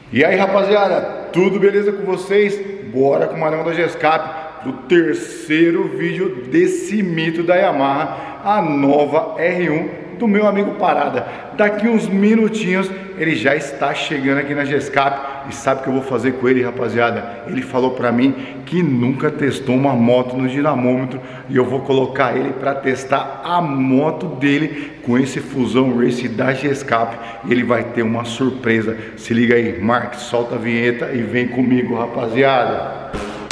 E aí, rapaziada, tudo beleza com vocês? Bora com o Marão da Gescap pro terceiro vídeo desse mito da Yamaha, a nova R1 do meu amigo Parada. Daqui uns minutinhos ele já está chegando aqui na Gescap. E sabe o que eu vou fazer com ele, rapaziada? Ele falou pra mim que nunca testou uma moto no dinamômetro, e eu vou colocar ele para testar a moto dele com esse Fusão Race da Gescap. E ele vai ter uma surpresa. Se liga aí, Mark, solta a vinheta e vem comigo, rapaziada.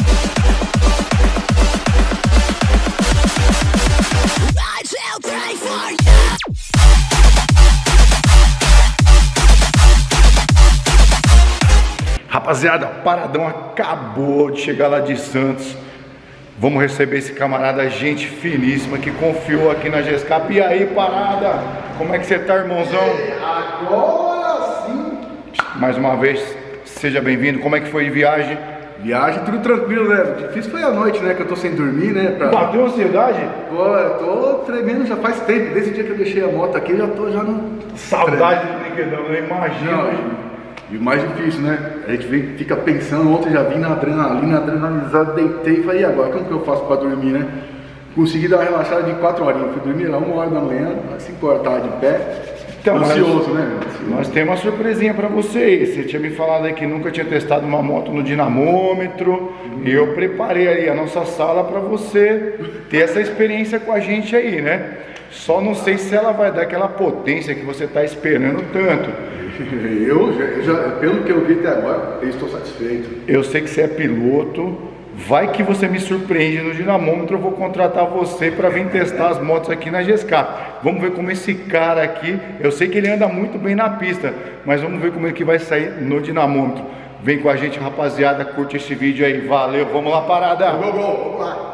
Rapaziada, Paradão acabou de chegar lá de Santos. Vamos receber esse camarada, gente finíssima, que confiou aqui na Gescap. E aí, Parada, como é que você tá, irmãozão? Agora sim! Mais uma vez, seja bem-vindo. Como é que foi de viagem? Viagem, tudo tranquilo, né? Difícil foi a noite, né? Que eu tô sem dormir, né? Bateu ansiedade? Pô, eu tô tremendo já faz tempo. Desde o dia que eu deixei a moto aqui, eu já tô no... Saudade do brinquedão, eu imagino. E o mais difícil, né? A gente fica pensando, ontem já vim na adrenalizada, deitei e falei, e agora, como que eu faço pra dormir, né? Consegui dar uma relaxada de 4 horinhas, fui dormir lá 1 hora da manhã, às 5 horas tava de pé. Então, ansioso, né? Nós temos uma surpresinha pra você. Você tinha me falado aí que nunca tinha testado uma moto no dinamômetro, e eu preparei aí a nossa sala pra você ter essa experiência com a gente aí, né? Só não sei se ela vai dar aquela potência que você tá esperando tanto. Pelo que eu vi até agora, eu estou satisfeito. Eu sei que você é piloto. Vai que você me surpreende no dinamômetro. Eu vou contratar você para vir testar as motos aqui na Gescap. Vamos ver como esse cara aqui, eu sei que ele anda muito bem na pista, mas vamos ver como ele que vai sair no dinamômetro. Vem com a gente, rapaziada, curte esse vídeo aí. Valeu, vamos lá, Parada. Vamos lá.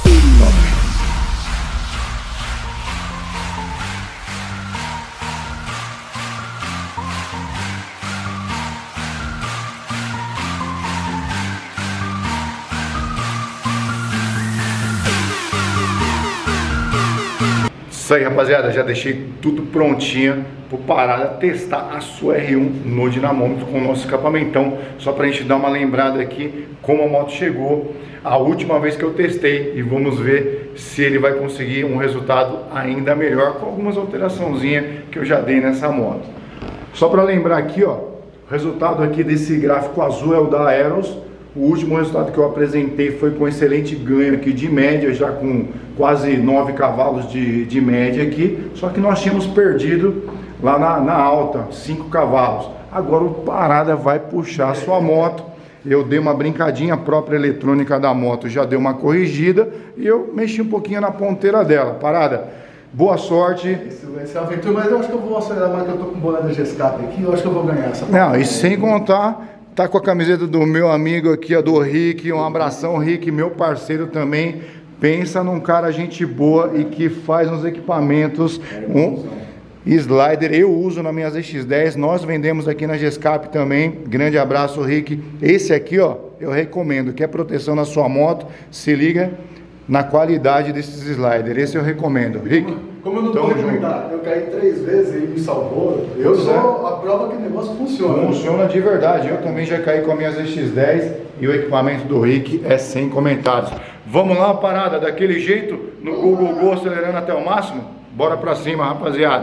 Isso aí, rapaziada, já deixei tudo prontinho pro Parada testar a sua R1 no dinamômetro com o nosso escapamentão. Só pra gente dar uma lembrada aqui como a moto chegou a última vez que eu testei, e vamos ver se ele vai conseguir um resultado ainda melhor com algumas alteraçãozinhas que eu já dei nessa moto. Só pra lembrar aqui, ó, o resultado aqui desse gráfico azul é o da Aeros. O último resultado que eu apresentei foi com excelente ganho aqui de média, já com quase 9 cavalos de média aqui. Só que nós tínhamos perdido lá na alta, 5 cavalos. Agora o Parada vai puxar a sua moto. Eu dei uma brincadinha, a própria eletrônica da moto já deu uma corrigida, e eu mexi um pouquinho na ponteira dela. Parada, boa sorte. Isso vai ser aventura, mas eu acho que eu vou acelerar mais, que eu tô com o boné da Gescap aqui. Eu acho que eu vou ganhar essa moto. Não, e sem contar... Tá com a camiseta do meu amigo aqui, a do Rick. Um abração, Rick, meu parceiro também. Pensa num cara gente boa e que faz uns equipamentos, um slider. Eu uso na minha ZX10, nós vendemos aqui na Gescap também. Grande abraço, Rick. Esse aqui, ó, eu recomendo. Quer proteção na sua moto? Se liga na qualidade desses sliders. Esse eu recomendo. Rick, como eu não vou recomendar, eu caí 3 vezes e me salvou. Eu sou a prova que o negócio funciona. Funciona de verdade. Eu também já caí com a minha ZX10 e o equipamento do Rick é sem comentários. Vamos lá, Parada, daquele jeito, no Google Go, acelerando até o máximo? Bora pra cima, rapaziada.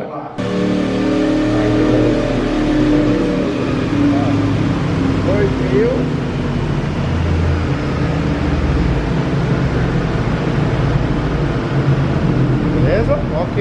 Beleza? Ok.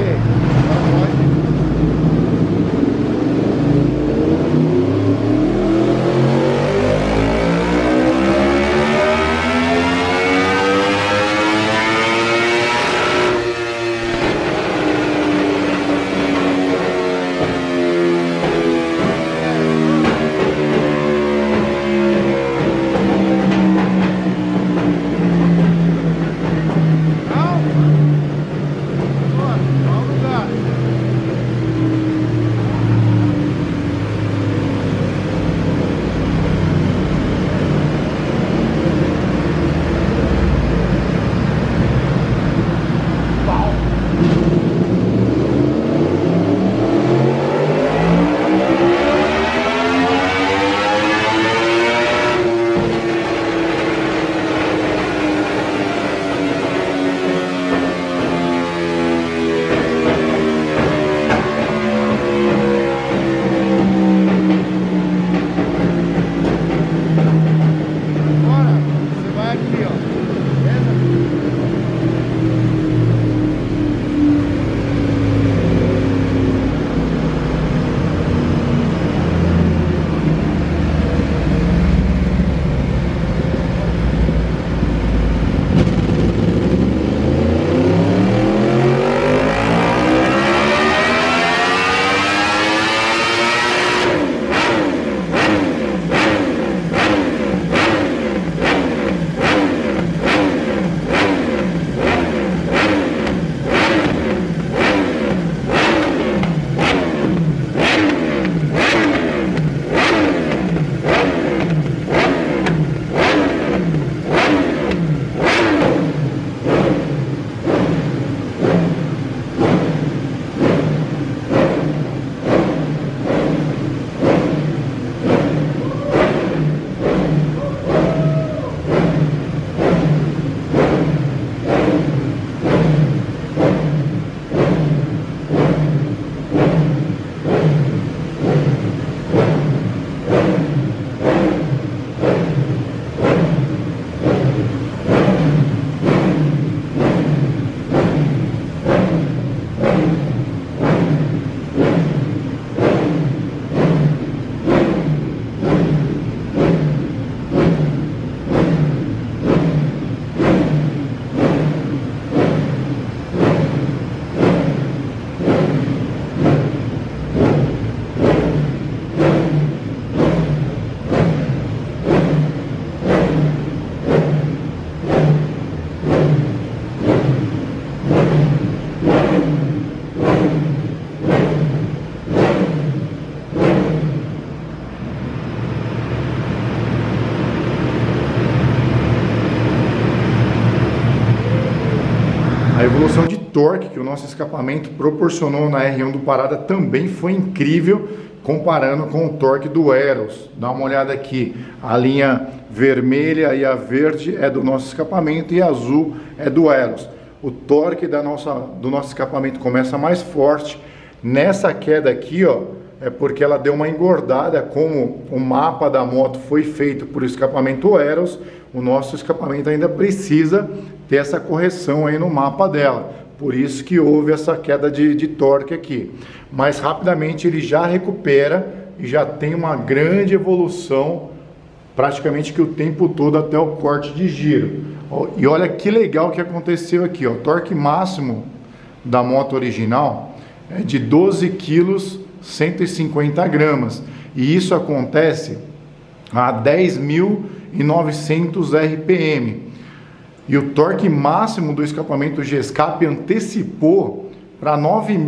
evolução de torque que o nosso escapamento proporcionou na R1 do Parada também foi incrível, comparando com o torque do Eros. Dá uma olhada aqui, a linha vermelha e a verde é do nosso escapamento e a azul é do Eros. O torque do nosso escapamento começa mais forte. Nessa queda aqui, ó, é porque ela deu uma engordada. Como o mapa da moto foi feito por escapamento Eros, o nosso escapamento ainda precisa ter essa correção aí no mapa dela. Por isso que houve essa queda de torque aqui. Mas rapidamente ele já recupera e já tem uma grande evolução, praticamente que o tempo todo até o corte de giro. E olha que legal que aconteceu aqui, ó. O torque máximo da moto original é de 12 kg, 150 gramas. E isso acontece a 10.900 RPM. E o torque máximo do escapamento G-Escape antecipou para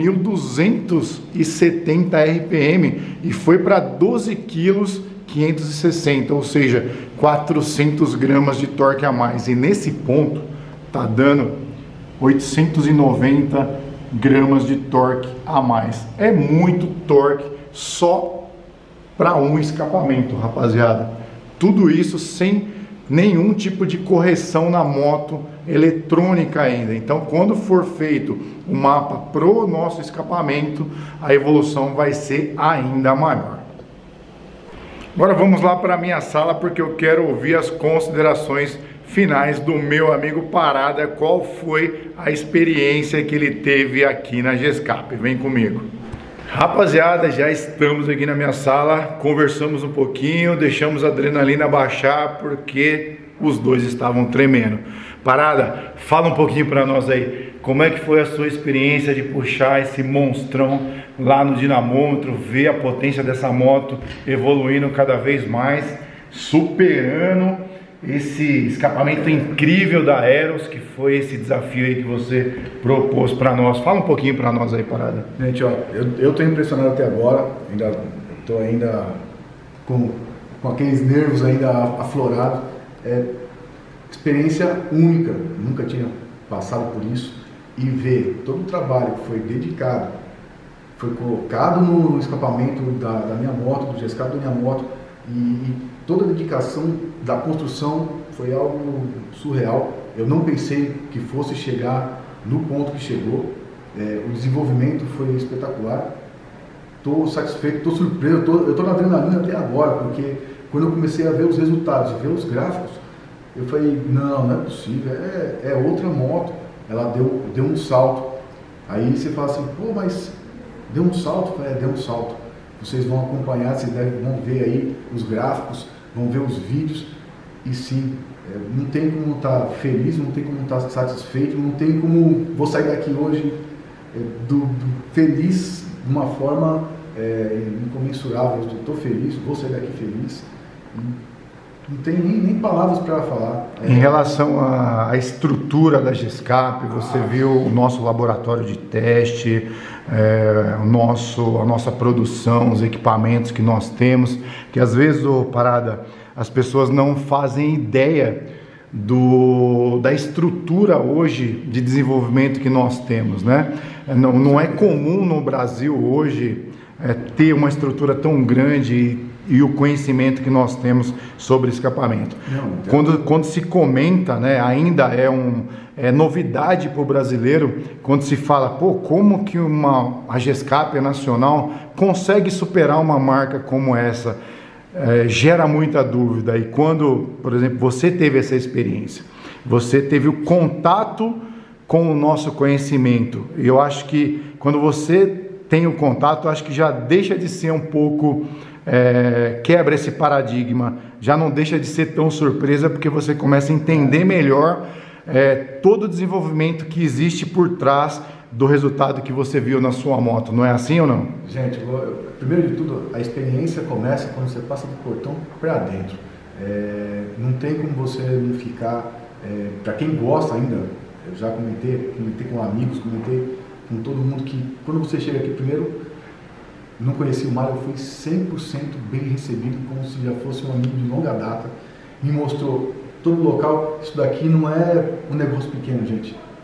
9.270 RPM e foi para 12 kg 560, ou seja, 400 gramas de torque a mais. E nesse ponto tá dando 890 gramas de torque a mais. É muito torque só para um escapamento, rapaziada. Tudo isso sem nenhum tipo de correção na moto eletrônica ainda. Então, quando for feito o mapa pro nosso escapamento, a evolução vai ser ainda maior. Agora vamos lá para a minha sala, porque eu quero ouvir as considerações finais do meu amigo Parada. Qual foi a experiência que ele teve aqui na G-Escape? Vem comigo. Rapaziada, já estamos aqui na minha sala, conversamos um pouquinho, deixamos a adrenalina baixar porque os dois estavam tremendo. Parada, fala um pouquinho para nós aí, como é que foi a sua experiência de puxar esse monstrão lá no dinamômetro, ver a potência dessa moto evoluindo cada vez mais, superando esse escapamento incrível da Eros, que foi esse desafio aí que você propôs para nós. Fala um pouquinho para nós aí, Parada. Gente, ó, eu tô impressionado até agora, tô com aqueles nervos ainda aflorados. Experiência única, nunca tinha passado por isso, e ver todo o trabalho que foi dedicado, foi colocado no escapamento da minha moto, do G-Escape da minha moto, e toda a dedicação da construção foi algo surreal. Eu não pensei que fosse chegar no ponto que chegou. O desenvolvimento foi espetacular. Estou satisfeito, estou surpreso, eu estou na adrenalina até agora, porque quando eu comecei a ver os resultados, ver os gráficos, eu falei, não é possível, é outra moto. Ela deu um salto. Aí você fala assim, pô, mas deu um salto? Deu um salto. Vocês vão acompanhar, vocês vão ver aí os gráficos, vão ver os vídeos, e sim, não tem como estar feliz, não tem como estar satisfeito, não tem como vou sair daqui hoje feliz de uma forma incomensurável. Eu estou feliz, vou sair daqui feliz, não tem nem palavras para falar. Em relação à estrutura da G-Escape, você viu o nosso laboratório de teste, a nossa produção, os equipamentos que nós temos, que às vezes, Parada, as pessoas não fazem ideia da estrutura hoje de desenvolvimento que nós temos, né? Não é comum no Brasil hoje ter uma estrutura tão grande e o conhecimento que nós temos sobre escapamento. Quando se comenta, né, ainda é novidade para o brasileiro, quando se fala, pô, como que a G-Escape nacional consegue superar uma marca como essa? Gera muita dúvida. E quando, por exemplo, você teve essa experiência, você teve o contato com o nosso conhecimento, e eu acho que quando você tem o contato, eu acho que já deixa de ser um pouco... quebra esse paradigma, já não deixa de ser tão surpresa, porque você começa a entender melhor todo o desenvolvimento que existe por trás do resultado que você viu na sua moto. Não é assim ou não? Gente, primeiro de tudo, a experiência começa quando você passa do portão para dentro. Não tem como você não ficar, para quem gosta ainda, eu já comentei com amigos, comentei com todo mundo, que quando você chega aqui, primeiro, não conheci o Mário, eu fui 100% bem recebido, como se já fosse um amigo de longa data. Me mostrou todo o local. Isso daqui não é um negócio pequeno, gente.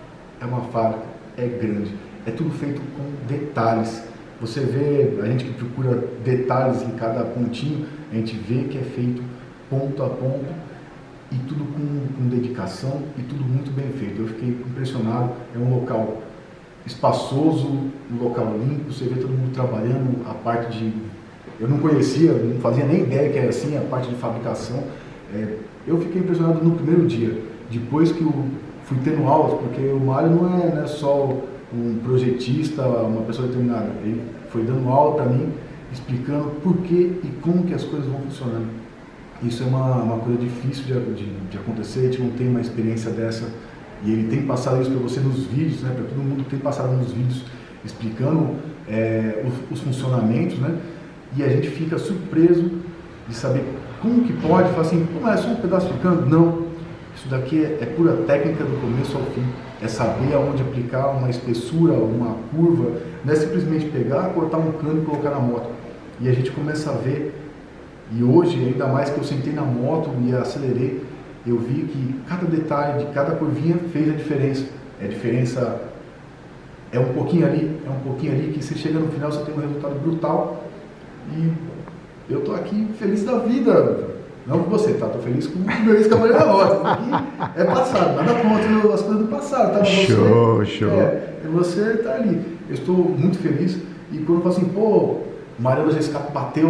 é uma fábrica, é grande, é tudo feito com detalhes. Você vê, a gente que procura detalhes em cada pontinho, a gente vê que é feito ponto a ponto e tudo com dedicação e tudo muito bem feito. Eu fiquei impressionado, é um local espaçoso, um local limpo, você vê todo mundo trabalhando, a parte de... Eu não conhecia, não fazia nem ideia que era assim, a parte de fabricação. Eu fiquei impressionado no primeiro dia, depois que eu fui tendo aulas, porque o Mário não é só um projetista, uma pessoa determinada, ele foi dando aula para mim, explicando por que e como que as coisas vão funcionando. Isso é uma coisa difícil de acontecer, a gente não tem uma experiência dessa, e ele tem passado isso para você nos vídeos, né, para todo mundo tem passado nos vídeos, explicando os funcionamentos, né, e a gente fica surpreso de saber como que pode, falar assim, mas é só um pedaço de cano? Não, isso daqui é pura técnica do começo ao fim, é saber aonde aplicar uma espessura, uma curva, não é simplesmente pegar, cortar um cano e colocar na moto. E a gente começa a ver, e hoje, ainda mais que eu sentei na moto e acelerei, eu vi que cada detalhe de cada curvinha fez a diferença. A diferença é um pouquinho ali, que você chega no final, você tem um resultado brutal. E eu tô aqui feliz da vida. Não com você, tá? Tô feliz com o meu ex-cavaleiro da moto. Isso aqui é passado, nada contra as coisas do passado, tá? Show. Você tá ali. Eu estou muito feliz. E quando eu falo assim, pô, Mariano Gescape bateu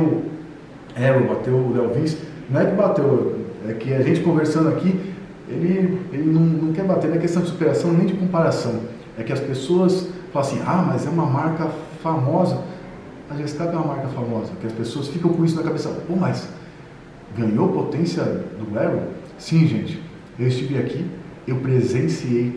o Léo Vince, não é que bateu, é que a gente conversando aqui, ele não quer bater, não é questão de superação nem de comparação. É que as pessoas falam assim, mas é uma marca famosa. A Gescape é uma marca famosa, que as pessoas ficam com isso na cabeça. Pô, mas ganhou potência do Aero? Sim, gente. Eu estive aqui, eu presenciei,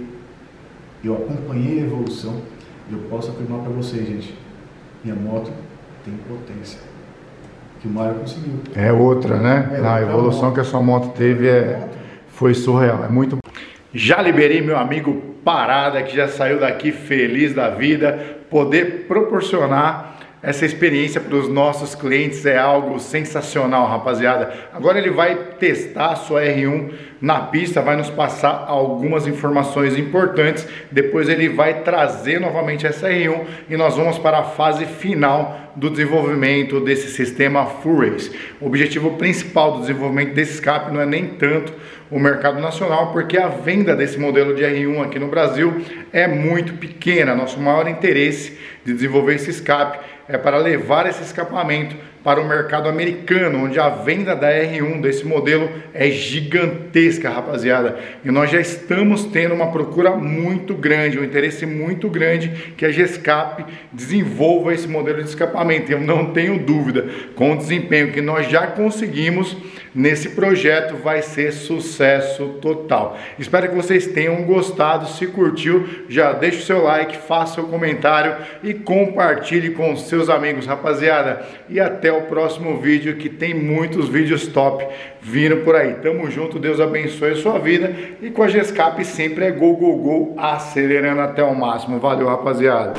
eu acompanhei a evolução. Eu posso afirmar para vocês, gente, minha moto tem potência. Que o Mário conseguiu. É outra, né? A evolução que a sua moto teve foi surreal. É muito. Já liberei meu amigo Parada, que já saiu daqui feliz da vida. Poder proporcionar essa experiência para os nossos clientes é algo sensacional, rapaziada. Agora ele vai testar a sua R1 na pista, vai nos passar algumas informações importantes. Depois ele vai trazer novamente essa R1 e nós vamos para a fase final do desenvolvimento desse sistema Full Race. O objetivo principal do desenvolvimento desse escape não é nem tanto o mercado nacional, porque a venda desse modelo de R1 aqui no Brasil é muito pequena. Nosso maior interesse de desenvolver esse escape é para levar esse escapamento para o mercado americano, onde a venda da R1 desse modelo é gigantesca, rapaziada. E nós já estamos tendo uma procura muito grande, um interesse muito grande que a Gescape desenvolva esse modelo de escapamento. Eu não tenho dúvida, com o desempenho que nós já conseguimos nesse projeto, vai ser sucesso total. Espero que vocês tenham gostado. Se curtiu, já deixa o seu like, faça o comentário e compartilhe com os seus amigos, rapaziada. E até o próximo vídeo, que tem muitos vídeos top vindo por aí. Tamo junto, Deus abençoe a sua vida. E com a Gescape sempre é gol, gol, gol, acelerando até o máximo. Valeu, rapaziada.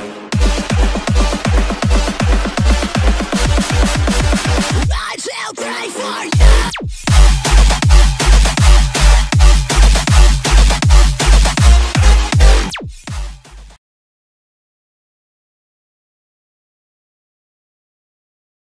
I shall pray for you.